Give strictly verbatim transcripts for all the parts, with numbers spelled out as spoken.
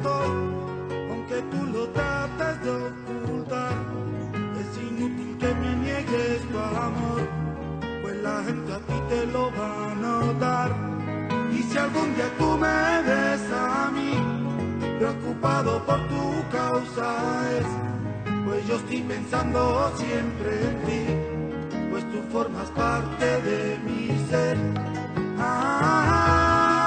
estoy, aunque tú lo trates de ocultar. Es inútil que me niegues tu amor, pues la gente a ti te lo va a notar. Y si algún día tú me ves a mí, preocupado por tu causa es, pues yo estoy pensando siempre en ti, pues tú formas parte de mi ser. Ah,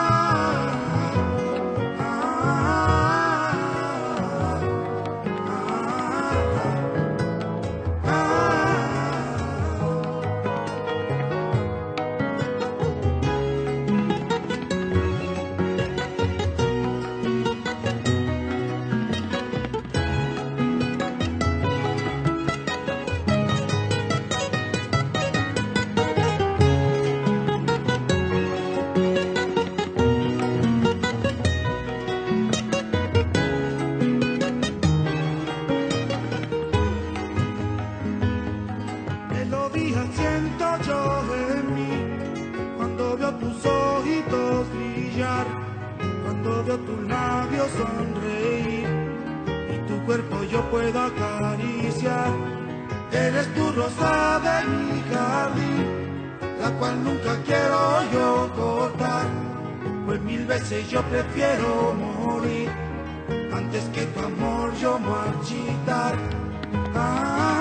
siento yo en mí, cuando veo tus ojitos brillar, cuando veo tus labios sonreír, y tu cuerpo yo puedo acariciar. Eres tu rosa de mi jardín, la cual nunca quiero yo cortar, pues mil veces yo prefiero morir, antes que tu amor yo marchitar. Ah,